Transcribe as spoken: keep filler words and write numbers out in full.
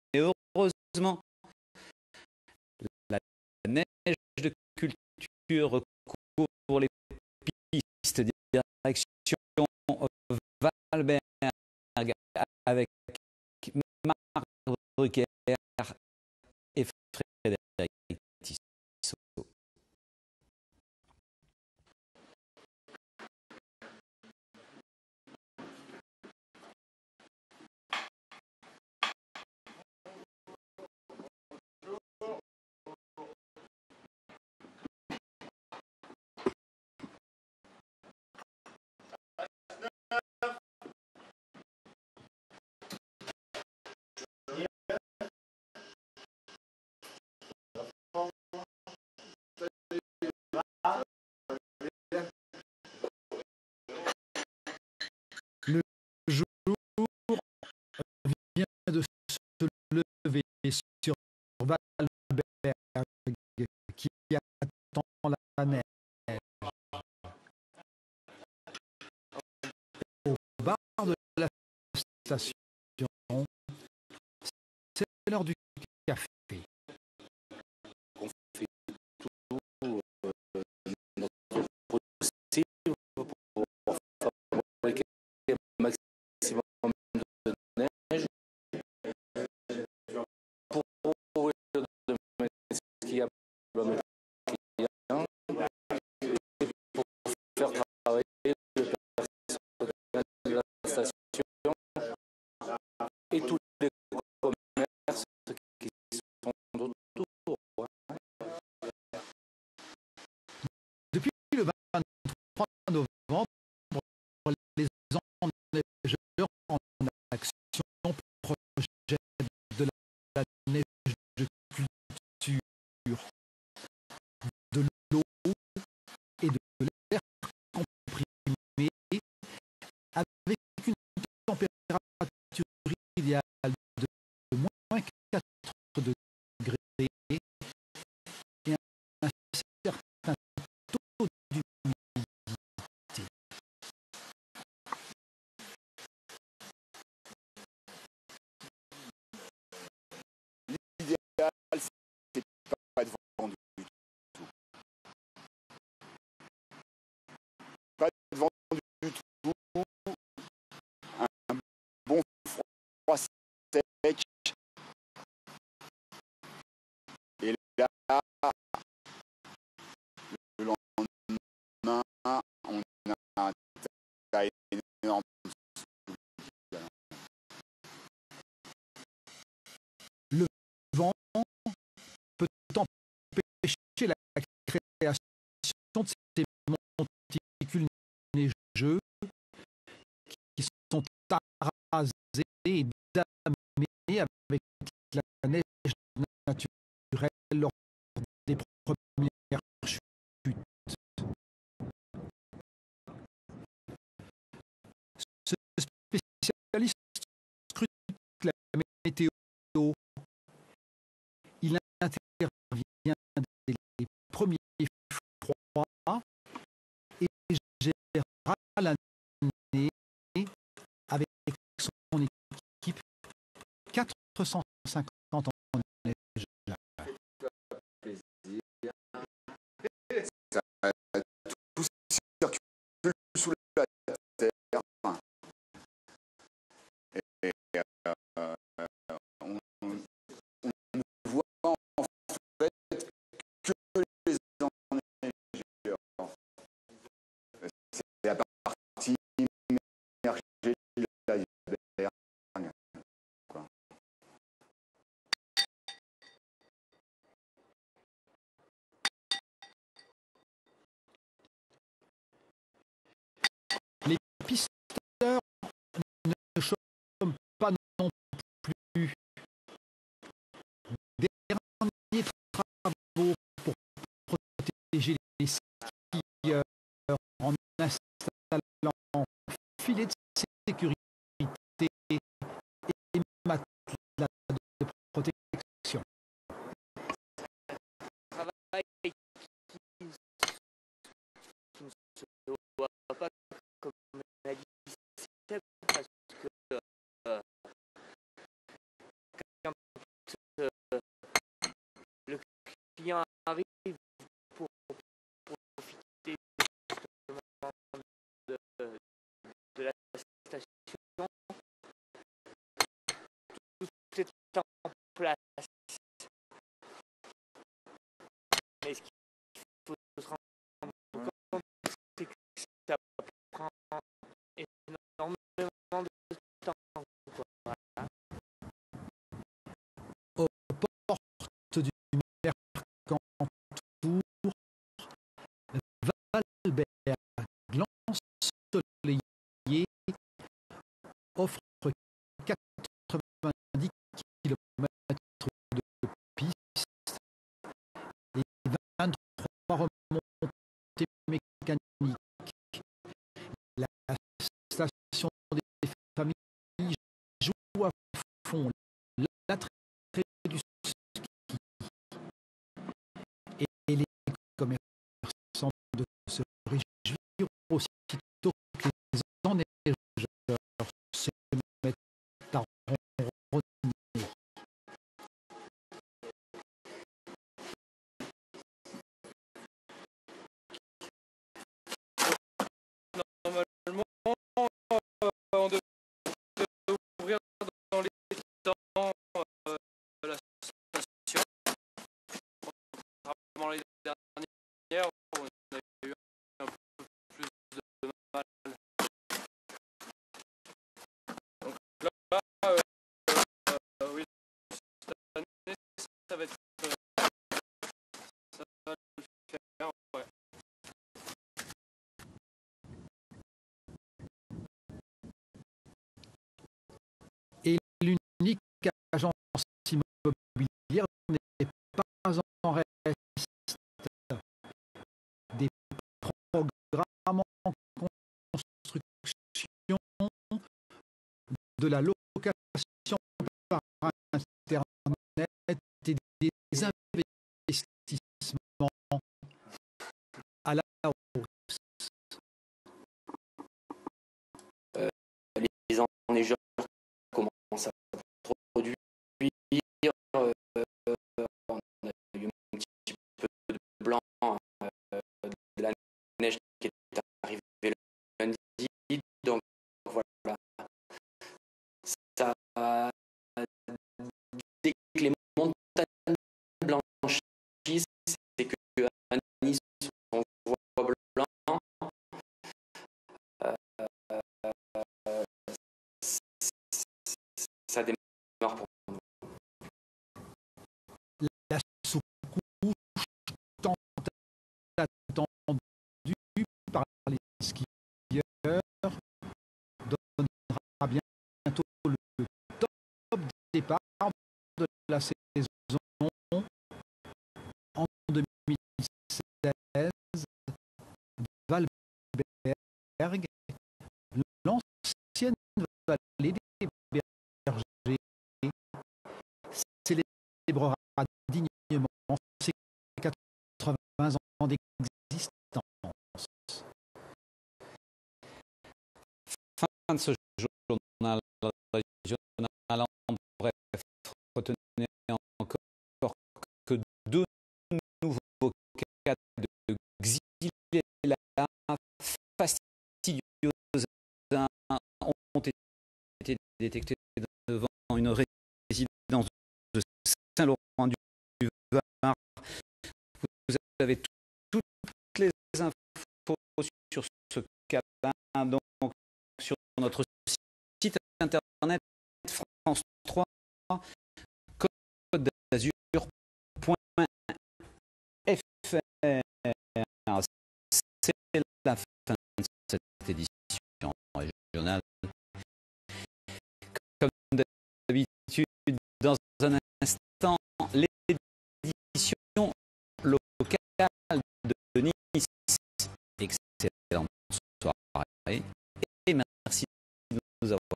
heureusement, la neige de culture recouvre les pistes direction Valberg avec Marc Drucker et Frédéric Tissot. Le jour vient de se lever sur Valberg qui attend la neige. Au bar de la station, c'est l'heure du café. On fait tout euh, notre possible pour fabriquer un maximum de neige pour ouvrir demain ce qu'il y a pour nos clients et pour faire travailler le personnel de la station et tous les commerces qui sont autour. Depuis le vingt-trois novembre, les enneigeurs en action projettent de la neige de culture, de l'eau et de l'air comprimé avec une température idéale de moins quatre degrés et un certain taux d'humidité. L'idéal, c'est pas de vent du tout. Pas de vent du tout. Un bon froid sec. Et là, le lendemain, on a un tas énorme. Le vent peut empêcher la création de ces monticules neigeux qui sont arasés et damés avec la neige naturelle lors des premières chutes. Ce spécialiste scrute la météo. Il intervient dès les premiers froids et gérera l'année avec son équipe quatre cent cinquante en neige. Ça, tout circule sous la terre. Et euh, on, on ne voit en fait que les enneigeurs. C'est la partie immergée de l'iceberg. Quoi. Les pisteurs ne chôment pas non plus. Derniers travaux pour protéger les skieurs en installant filets de sécurité et matelas de protection. Travail qui ne se voit pas comme l'a dit Seb, parce que euh, quelqu'un clients arrivent pour, pour profiter justement de, de la station, tout est en place. Mais ce qu'il faut se rendre compte, c'est que ça prend énormément de temps. Quoi. Aux portes du Mercantour, Valbert, l'ensoleillé, offre quatre-vingt-dix kilomètres de piste et vingt-trois remontées mécaniques. La station des familles joue à fond l'attrait du ski et les commerçants de se réjouir aussitôt que les enneigeurs se mettent à ronronner. Normalement, euh, on devrait ouvrir dans les temps euh, la station. Apparemment, les dernières, on a eu un peu plus de mal. Donc là, euh, euh, oui, cette année, ça va être. Euh, ça va le faire, ouais. Et l'unique agence immobilière n'est pas en reste. Des programmes en construction, de la location par Internet et des investissements à la hausse. Euh, les enneigeurs commencent à produire. Euh, on a eu un petit peu de blanc, euh, de la neige qui est arrivée le lundi. Donc voilà. Ça, dès que les montagnes blanchissent, c'est que à Nice on voit blanc. Euh, euh, ça démarre pour nous. La sous-couche tant attendue par les skieurs donnera bientôt le top départ de la saison en deux mille seize. Valberg, l'ancienne vallée des bergers, célébrera dignement ses quatre-vingts ans d'existence. Fin de ce journal régional en bref. Retenez encore que deux nouveaux cas de xylella fastidieuse ont été détectés devant une résidence de Saint-Laurent-du-Var. Vous avez toutes les infos sur ce cas donc sur notre site internet France trois Côte d'Azur